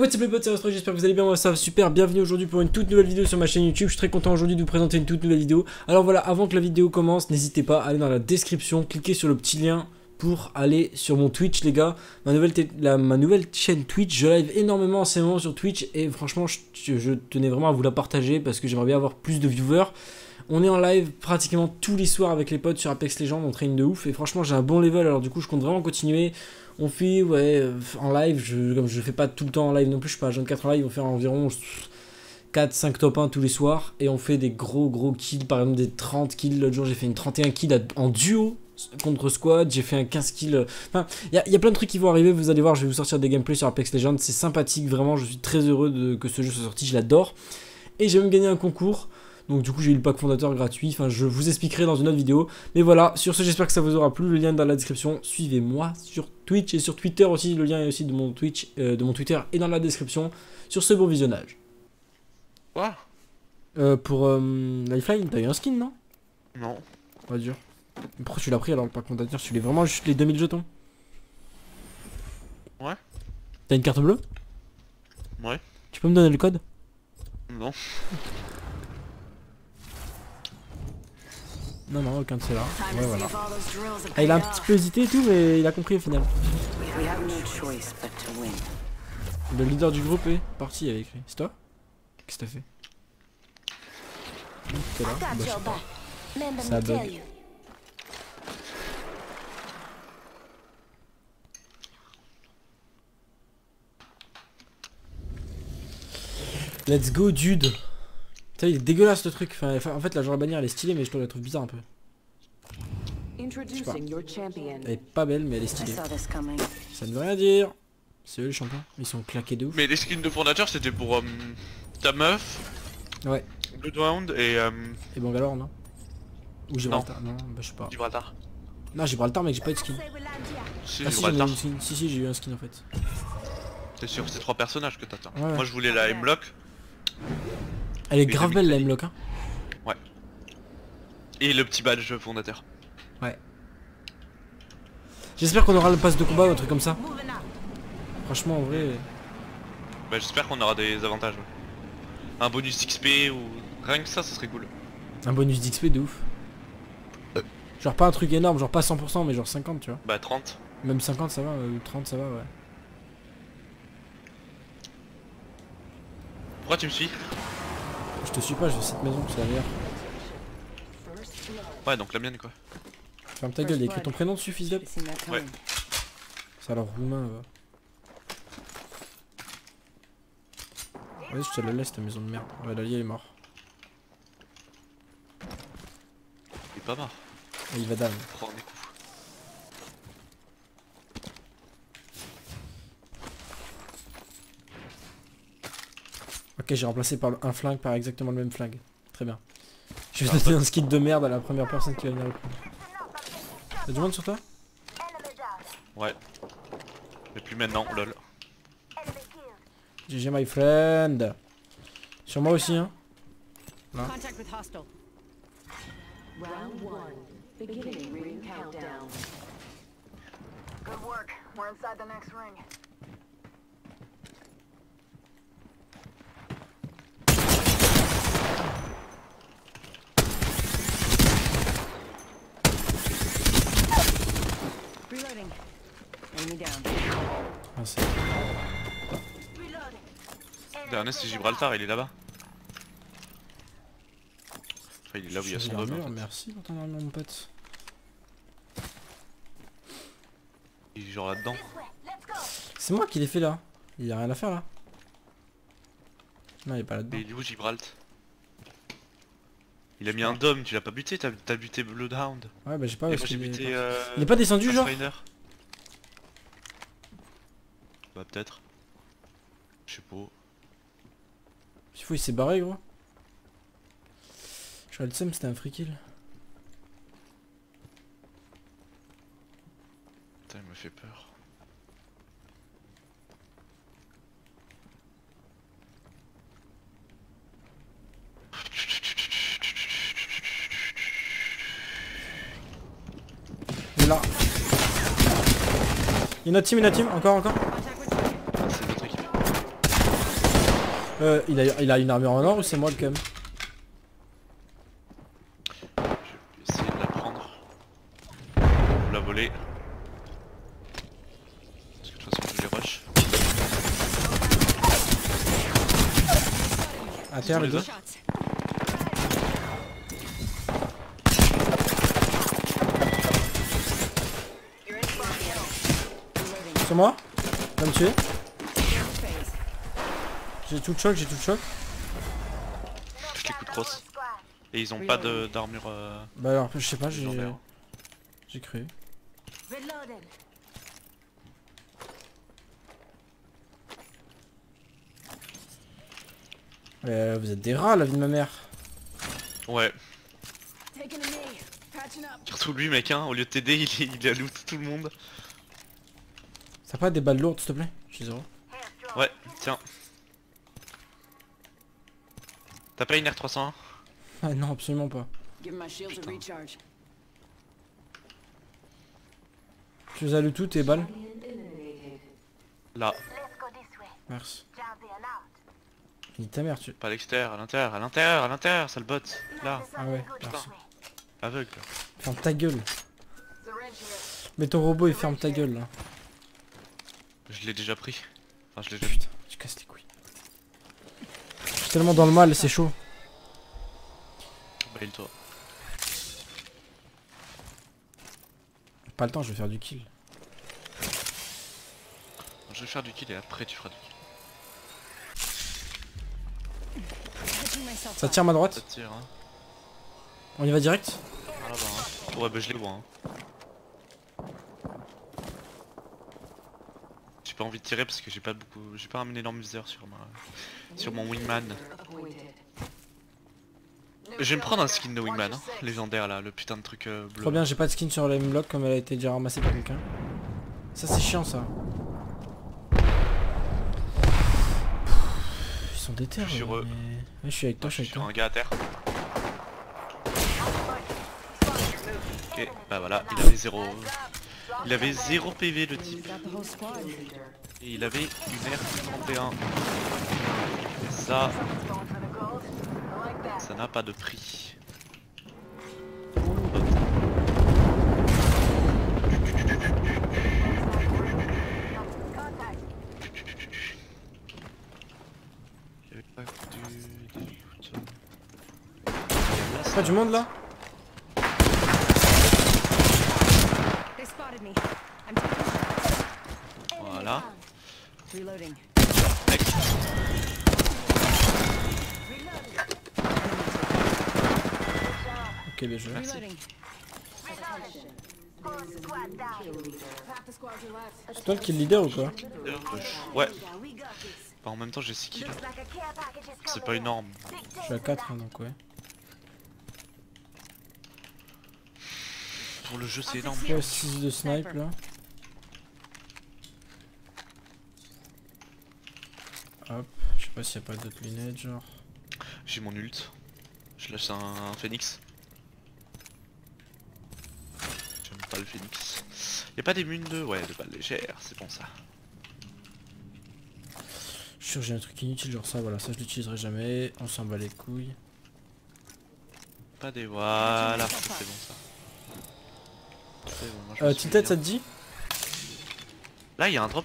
what's up les potes, c'est Astro, j'espère que vous allez bien, moi ça va super, bienvenue aujourd'hui pour une toute nouvelle vidéo sur ma chaîne YouTube. Je suis très content aujourd'hui de vous présenter une toute nouvelle vidéo. Alors voilà, avant que la vidéo commence, n'hésitez pas à aller dans la description, cliquez sur le petit lien pour aller sur mon Twitch les gars. Ma nouvelle chaîne Twitch, je live énormément en ce moment sur Twitch et franchement je tenais vraiment à vous la partager parce que j'aimerais bien avoir plus de viewers. On est en live pratiquement tous les soirs avec les potes sur Apex Legends, on traîne de ouf et franchement j'ai un bon level, alors du coup je compte vraiment continuer. On fait en live, comme je fais pas tout le temps en live non plus, je suis pas à 24 en live, on fait environ 4-5 top 1 tous les soirs et on fait des gros kills, par exemple des 30 kills. L'autre jour j'ai fait une 31 kills en duo contre squad, j'ai fait un 15 kills, enfin il y a plein de trucs qui vont arriver, vous allez voir, je vais vous sortir des gameplays sur Apex Legends, c'est sympathique, vraiment je suis très heureux que ce jeu soit sorti, je l'adore et j'ai même gagné un concours. Donc du coup j'ai eu le pack fondateur gratuit, enfin je vous expliquerai dans une autre vidéo. Mais voilà, sur ce j'espère que ça vous aura plu, le lien est dans la description. Suivez-moi sur Twitch et sur Twitter aussi, le lien est aussi de mon Twitch, de mon Twitter et dans la description. Sur ce, bon visionnage. Quoi? Pour Lifeline, t'as eu un skin non? Non. Pas dur. Mais pourquoi tu l'as pris alors le pack fondateur? Tu l'as vraiment juste les 2000 jetons? Ouais. T'as une carte bleue? Ouais. Tu peux me donner le code? Non. Non, aucun de ceux-là. Ouais, voilà. Ah, il a un petit peu hésité et tout, mais il a compris au final. Le leader du groupe est parti, il avait écrit. C'est toi? Qu'est-ce que t'as fait? T'es là? Bah, je sais pas. Ça bug. Let's go, dude. Putain, il est dégueulasse le truc. Enfin, en fait, la genre bannière elle est stylée, mais je la trouve bizarre un peu. Je sais pas. Elle est pas belle, mais elle est stylée. Ça ne veut rien dire. C'est eux les champions. Ils sont claqués de ouf. Mais les skins de fondateur c'était pour ta meuf. Ouais. Bloodhound et Bangalore, non? Ou Gibraltar? Non, bah je sais pas. Gibraltar. Non, Gibraltar, mais j'ai pas eu de skin. Si, Ah si, Gibraltar. si, j'ai eu un skin en fait. T'es sûr, c'est 3 personnages que t'attends. Ouais. Moi je voulais la M-Lock. Elle est grave belle la M-Lock hein. Ouais. Et le petit badge fondateur. Ouais. J'espère qu'on aura le pass de combat ou un truc comme ça. Franchement en vrai. Bah j'espère qu'on aura des avantages. Un bonus XP ou rien que ça serait cool. Un bonus d'XP de ouf. Genre pas un truc énorme, genre pas 100% mais genre 50 tu vois. Bah 30. Même 50 ça va, 30 ça va ouais. Pourquoi tu me suis? Je te suis pas, je vais cette maison, c'est la meilleure. Ouais donc la mienne quoi. Ferme ta gueule, il y a écrit ton prénom dessus fils d'up. Ouais. Ça a l'air roumain va. Vas-y je te la laisse ta maison de merde. Ouais l'allié est mort. Il est pas mort. Et il va down. Prends des coups. Ok j'ai remplacé par un flingue par exactement le même flingue. Très bien. Je vais donner un skin de merde à la première personne qui va venir le prendre. Y'a du monde sur toi? Ouais. Mais plus maintenant, lol. GG my friend. Sur moi aussi hein. Là. Ah, c'est... Dernier c'est Gibraltar, il est là-bas. Enfin, il est là où il y a son dôme. En fait. Merci pour ton armure mon pote. Il est genre là-dedans. C'est moi qui l'ai fait là. Il y a rien à faire là. Non il est pas là-dedans. Mais il est où Gibralt? Il a mis un dôme, tu l'as pas buté, t'as buté Bloodhound. Ouais bah j'ai pas. Et moi j'ai buté il est pas descendu genre? Bah peut-être. Je sais pas. S'il faut il s'est barré gros. Je crois le seum c'était un free kill. Putain il me fait peur. Il est là. Il y a une autre team, encore. C'est notre équipe. Il a une armure en or ou c'est moi le cum? Je vais essayer de la prendre. Ou la voler. Parce que de toute façon je les rush. À terre les deux. C'est moi? Va me tuer. J'ai tout le choc, j'ai tout le choc. Je les coups de crosse. Et ils ont pas d'armure. Bah alors je sais pas, légendaire. j'ai cru. Vous êtes des rats la vie de ma mère. Ouais. Surtout lui mec hein, au lieu de t'aider il a loot tout le monde. T'as pas des balles lourdes s'il te plaît? Je suis zéro. Ouais, tiens. T'as pas une R301? Ah non absolument pas. Tu les as lu tout tes balles? Là. Merci. Ni ta mère tu... Pas à l'extérieur, à l'intérieur, à l'intérieur, à l'intérieur, sale bot. Là. Ah ouais, merci. Aveugle. Ferme ta gueule. Mais ton robot il ferme ta gueule là. Je l'ai déjà pris. Enfin je l'ai déjà vu. Putain, tu casses les couilles. Je suis tellement dans le mal, c'est chaud. Baille toi. Pas le temps, je vais faire du kill. Je vais faire du kill et après tu feras du kill. Ça tire à ma Ça droite. tire hein. On y va direct? Ah là-bas hein. Ouais bah je les vois hein. J'ai pas envie de tirer parce que j'ai pas un énorme viseur sur mon wingman. Je vais me prendre un skin de wingman hein, légendaire là, le putain de truc bleu. Trop bien, j'ai pas de skin sur la M-Lock comme elle a été déjà ramassée par quelqu'un. Ça c'est chiant ça. Ils sont déter. Je suis mais... Ouais, je suis avec toi, je suis avec sur toi. un gars à terre. Ok, bah voilà, il avait 0. Il avait 0 PV le type. Et il avait une R31. Et ça n'a pas de prix. Il y avait pas Pas du monde là? Voilà. Ok, bien joué. Merci. C'est toi le kill leader ou quoi? Ouais. Bah, en même temps j'ai 6 kills. C'est pas énorme. Je suis à 4 hein, donc ouais. Pour le jeu c'est énorme. Ouais, 6 de snipe là. Hop, je sais pas s'il y a pas d'autres lunettes genre. J'ai mon ult. Je lâche un phoenix. J'aime pas le phoenix. Y'a pas des munes de... Ouais, de balles légères, c'est bon ça. Je suis sûr que j'ai un truc inutile genre ça, voilà, ça je l'utiliserai jamais. On s'en bat les couilles. Pas des... Voilà, c'est bon ça. C'est bon, moi, je me suis Tilted mis ça bien. te dit? Là il y a un drop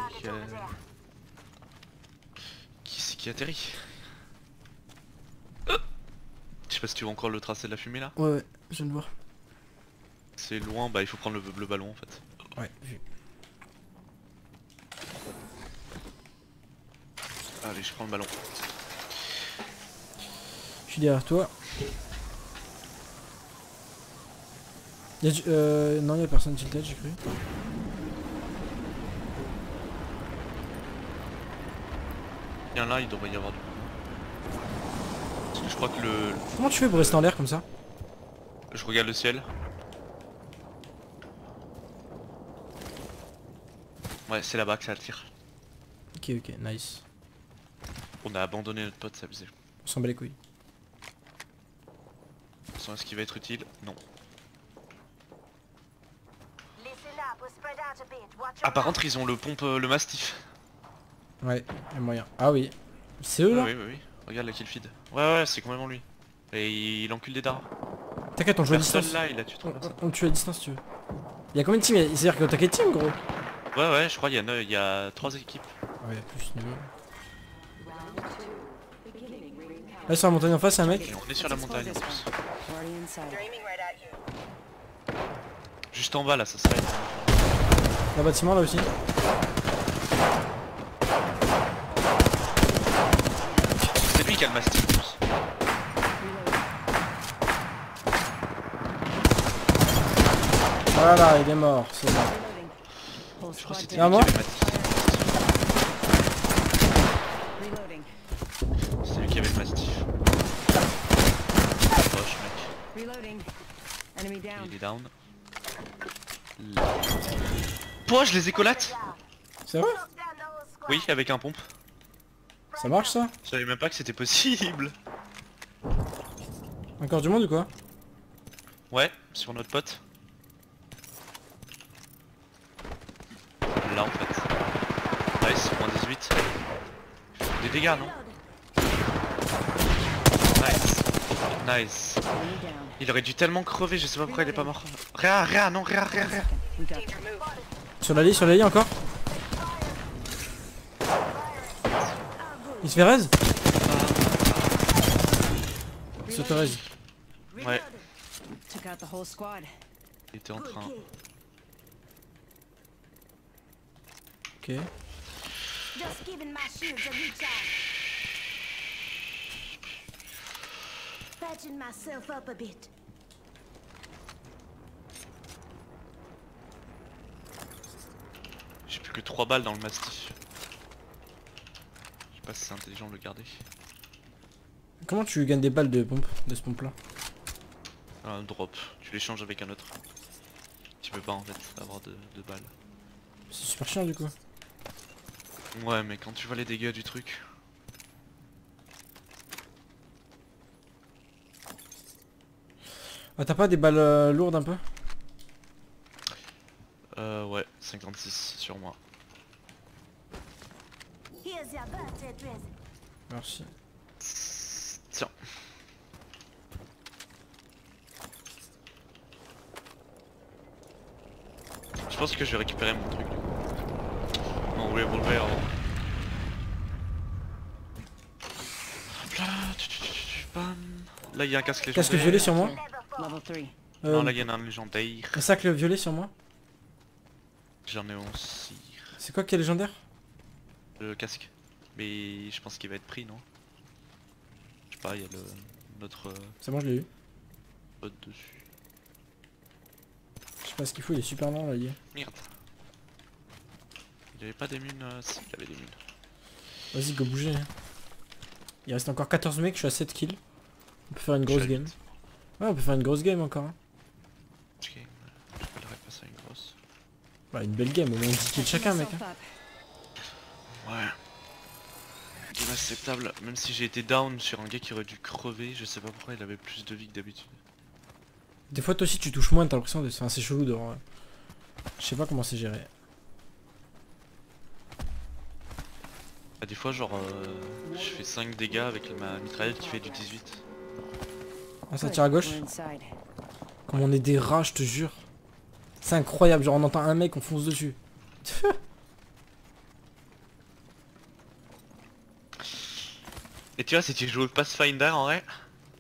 qui atterrit. Je sais pas si tu vois encore le tracé de la fumée là. Ouais ouais, je viens de voir. C'est loin, bah il faut prendre le ballon en fait. Ouais, vu. Allez, je prends le ballon. Je suis derrière toi. Non, y'a personne tilted, j'ai cru. Bien là, il devrait y avoir du... Parce que je crois que le... Comment tu fais pour rester en l'air comme ça? Je regarde le ciel. Ouais, c'est là-bas que ça attire. Ok, ok, nice. On a abandonné notre pote, c'est abusé. On s'en bat les couilles. Est-ce qu'il va être utile? Non. Ah par contre ils ont le pompe, le mastiff. Ouais, y'a moyen. Ah oui. C'est eux là? Oui, oui, oui. Regarde la kill feed. Ouais, c'est complètement lui. Et il encule des dards. T'inquiète, on joue à Personne distance. là, il a tué 3 personnes. On tue à distance si tu veux. Y'a combien de teams? C'est-à-dire que t'as quel team gros? Ouais, je crois qu'il y a 3 équipes. Ouais, y'a plus niveau. Là sur la montagne en face, y'a un mec. Et on est sur la montagne en plus. Juste en bas là, ça serait. Dans le bâtiment là aussi. C'est lui qui a le mastic en plus. Voilà, il est mort, c'est bon. Je crois que c'était Et à lui qui moi avait le mastic. C'est lui qui avait le mastif. Proche mec. Il est down. Pouah, je les écolate. C'est vrai? Oui, avec un pompe. Ça marche ça? Je savais même pas que c'était possible. Encore du monde ou quoi? Ouais, sur notre pote. Là en fait. Nice, moins 18. Des dégâts non? Nice. Il aurait dû tellement crever, je sais pas pourquoi il est pas mort. Réa, non, réa. Sur l'allée encore. Il se fait raise? Il se te raise. Ouais. Il était en train. Ok. Just giving my shields a recharge. Patching myself up a bit. J'ai plus que 3 balles dans le mastif. Je sais pas si c'est intelligent de le garder. Comment tu gagnes des balles de pompe, de ce pompe là? Un drop, tu l'échanges avec un autre. Tu peux pas en fait avoir de balles. C'est super chiant du coup. Ouais mais quand tu vois les dégâts du truc. Ah t'as pas des balles lourdes un peu? Ouais, 56 sur moi. Here's your birthday present. Merci. Tiens. Je pense que je vais récupérer mon truc du coup. Mon revolver. Hop là, bam. Là il y a un casque légendaire. Casque violet sur moi? Non là il y en a un légendaire. Un sac violet sur moi? J'en ai aussi. C'est quoi qui est légendaire? Le casque. Mais je pense qu'il va être pris non? Je sais pas, il y a notre C'est bon, je l'ai eu. pote dessus. Je sais pas ce qu'il faut, il est super lent là, il est. Merde. Il avait pas des munes si, il avait des munes. Vas-y, go bouger. Il reste encore 14 mecs, je suis à 7 kills. On peut faire une grosse game. Ouais, on peut faire une grosse game encore. Hein. Ok, je peux pas ça une grosse. Bah, une belle game, au moins 10 kills chacun, mec. Hein. Ouais. Game acceptable, même si j'ai été down sur un gars qui aurait dû crever, je sais pas pourquoi il avait plus de vie que d'habitude. Des fois, toi aussi, tu touches moins, t'as l'impression de. Enfin, c'est chelou dehors. Ouais. Je sais pas comment c'est géré. Bah, des fois, genre, je fais 5 dégâts avec ma mitraillette qui fait du 18. Ah, ça tire à gauche. Comme on est des rats, je te jure. C'est incroyable, genre on entend un mec, on fonce dessus. Et tu vois, si tu joues au Pathfinder en vrai,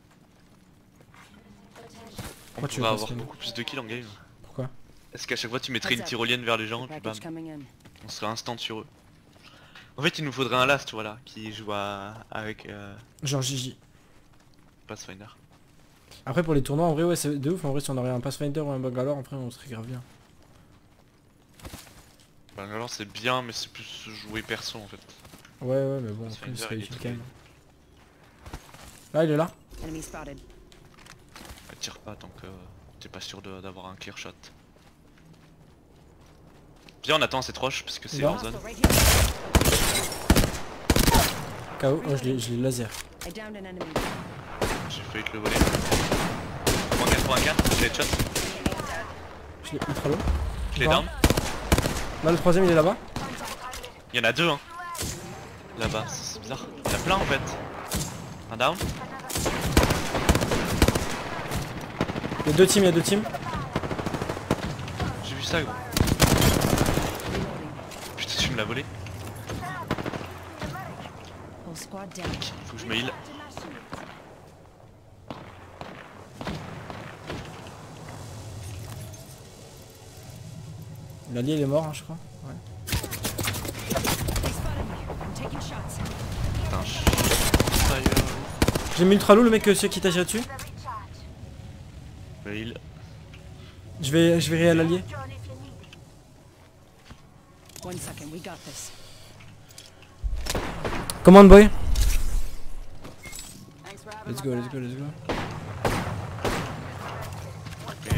on va avoir beaucoup plus de kills en game. Pourquoi? Est-ce qu'à chaque fois tu mettrais une tyrolienne vers les gens et puis bam, on serait instant sur eux. En fait il nous faudrait un last voilà, qui joue avec genre Gigi. Pathfinder. Après pour les tournois en vrai ouais c'est de ouf, en vrai si on aurait un Pathfinder ou un Bangalore après on serait grave bien. Bangalore c'est bien mais c'est plus jouer perso en fait. Ouais mais bon après c'est utile quand même. Là il est là. Tire pas tant que t'es pas sûr d'avoir un clear shot. Viens on attend cette roche parce que c'est en zone. KO, oh, je l'ai laser. J'ai failli te le voler. 184, je l'ai headshot. Je l'ai ultra low. Je l'ai down. Là le troisième il est là-bas. Il y en a deux hein. Là-bas, c'est bizarre. Il y en a plein en fait. Un down. Il y a deux teams, J'ai vu ça gros. Putain tu me l'as volé. Faut que je me heal. L'allié il est mort, hein, je crois. Ouais. Putain J'ai mis ultra low le mec celui qui t'a tiré dessus. je me heal. Je vais réel l'allié. Command boy. Let's go. Ok.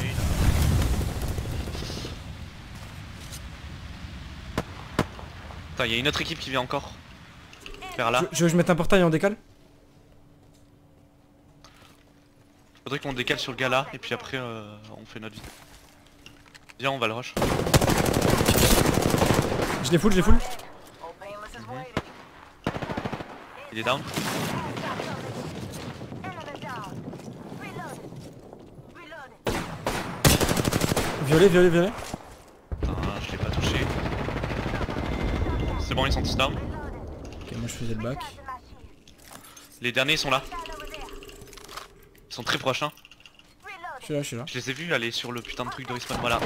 Putain y'a une autre équipe qui vient encore. Vers là. Je mette un portail en décale. Faudrait qu'on décale sur le gars là et puis après on fait notre vie. Viens on va le rush. Je les full. Il est down. Violet. Putain je l'ai pas touché. C'est bon ils sont tous down. Ok moi je faisais le back. Les derniers sont là. Ils sont très proches hein. Je suis là. Je les ai vus aller sur le putain de truc de respawn, voilà.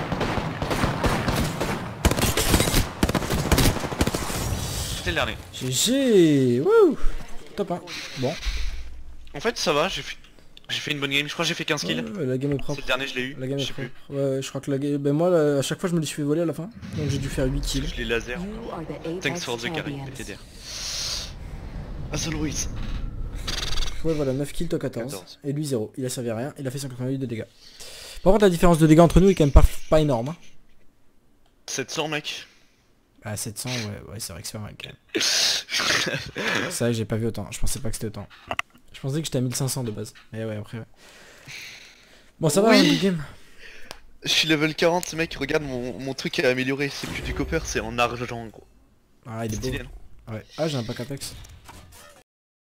C'était le dernier. GG. Wouh. Top 1. Bon. En fait ça va, j'ai fait une bonne game, je crois que j'ai fait 15 kills. Ouais, la game est propre. C'est le dernier je l'ai eu, La game je est sais propre. plus. Ouais, je crois que la game... Ben moi là, à chaque fois je me les suis fait voler à la fin. Donc j'ai dû faire 8 kills. Je l'ai laser. Thanks for the carry, TDR. As always. Ouais voilà, 9 kills, toi 14. 14. Et lui 0. Il a servi à rien, il a fait 188 de dégâts. Par contre la différence de dégâts entre nous est quand même pas énorme. Hein. 700 mec. Ah 700 ouais c'est vrai que c'est pas mal quand même. C'est vrai que j'ai pas vu autant, je pensais pas que c'était autant. Je pensais que j'étais à 1500 de base. Mais ouais après ouais. Bon ça va Oui. hein, good game. Je suis level 40 mec, regarde mon truc est amélioré, c'est plus du copper, c'est en argent gros. Ah il est beau. Stylé, non? Ouais. Ah j'ai un pack Apex.